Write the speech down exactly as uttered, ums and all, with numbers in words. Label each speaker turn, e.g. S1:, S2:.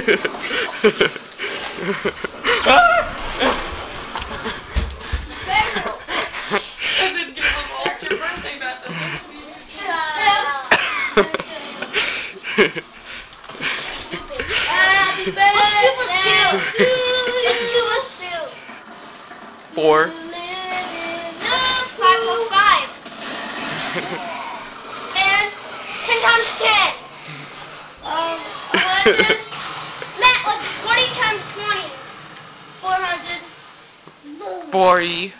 S1: didn't give us all your birthday method.
S2: Four.
S3: No, five plus five. And ten times ten. Um, Matt, what's twenty times twenty? Four hundred.
S2: Forty.